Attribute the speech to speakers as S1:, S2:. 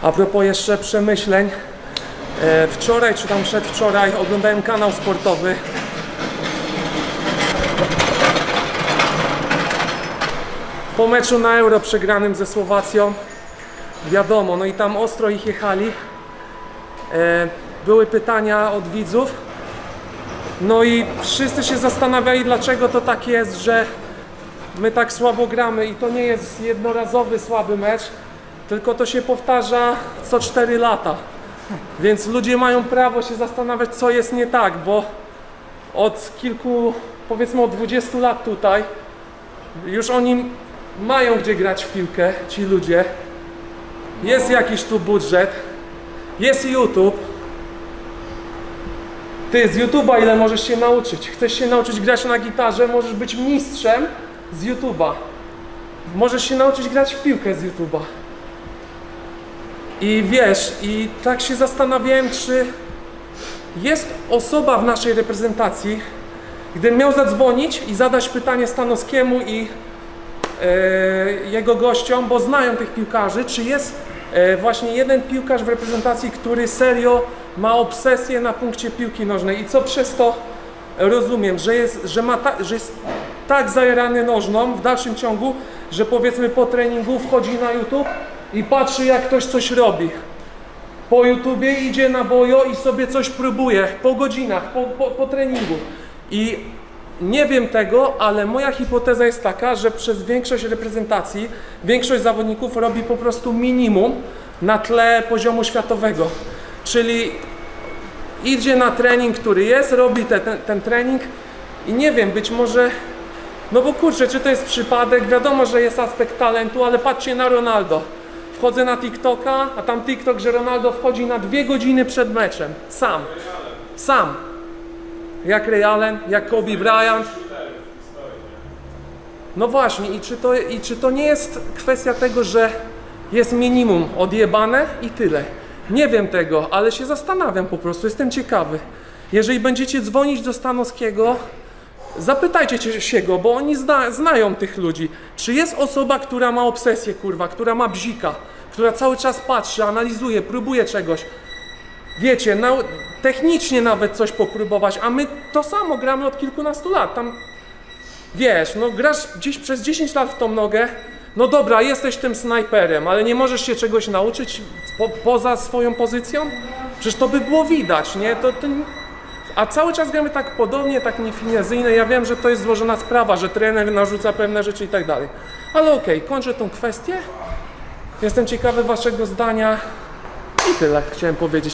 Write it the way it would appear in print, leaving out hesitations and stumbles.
S1: A propos jeszcze przemyśleń, wczoraj czy tam przedwczoraj oglądałem kanał sportowy. Po meczu na Euro przegranym ze Słowacją, wiadomo, no i tam ostro ich jechali. Były pytania od widzów. No i wszyscy się zastanawiali, dlaczego to tak jest, że my tak słabo gramy i to nie jest jednorazowy słaby mecz, tylko to się powtarza co 4 lata. Więc ludzie mają prawo się zastanawiać, co jest nie tak, bo od kilku, powiedzmy od 20 lat tutaj, już oni mają gdzie grać w piłkę, ci ludzie. Jest jakiś tu budżet, jest YouTube. Ty, z YouTube'a ile możesz się nauczyć? Chcesz się nauczyć grać na gitarze, możesz być mistrzem z YouTube'a. Możesz się nauczyć grać w piłkę z YouTube'a. I wiesz, i tak się zastanawiałem, czy jest osoba w naszej reprezentacji, gdybym miał zadzwonić i zadać pytanie Stanowskiemu i jego gościom, bo znają tych piłkarzy, czy jest właśnie jeden piłkarz w reprezentacji, który serio ma obsesję na punkcie piłki nożnej i co przez to rozumiem, że jest tak zajarany nożną w dalszym ciągu, że powiedzmy po treningu wchodzi na YouTube i patrzy, jak ktoś coś robi. Po YouTubie idzie na bojo i sobie coś próbuje po godzinach, po treningu. I nie wiem tego, ale moja hipoteza jest taka, że przez większość reprezentacji, większość zawodników robi po prostu minimum na tle poziomu światowego. Czyli idzie na trening, który jest, robi ten trening i nie wiem, być może, no bo kurczę, czy to jest przypadek, wiadomo, że jest aspekt talentu, ale patrzcie na Ronaldo. Wchodzę na TikToka, a tam TikTok, że Ronaldo wchodzi na 2 godziny przed meczem. Sam. Jak Ray Allen, jak Kobe Bryant. No właśnie, i czy to nie jest kwestia tego, że jest minimum odjebane i tyle. Nie wiem tego, ale się zastanawiam po prostu, jestem ciekawy. Jeżeli będziecie dzwonić do Stanowskiego, zapytajcie się go, bo oni znają tych ludzi. Czy jest osoba, która ma obsesję, kurwa, która ma bzika, która cały czas patrzy, analizuje, próbuje czegoś. Wiecie, technicznie nawet coś popróbować, a my to samo gramy od kilkunastu lat. Tam, wiesz, no grasz gdzieś przez 10 lat w tą nogę, no dobra, jesteś tym snajperem, ale nie możesz się czegoś nauczyć poza swoją pozycją? Przecież to by było widać, nie? A cały czas gramy tak podobnie, tak niefinezyjnie. Ja wiem, że to jest złożona sprawa, że trener narzuca pewne rzeczy i tak dalej. Ale okej, kończę tą kwestię. Jestem ciekawy waszego zdania i tyle chciałem powiedzieć.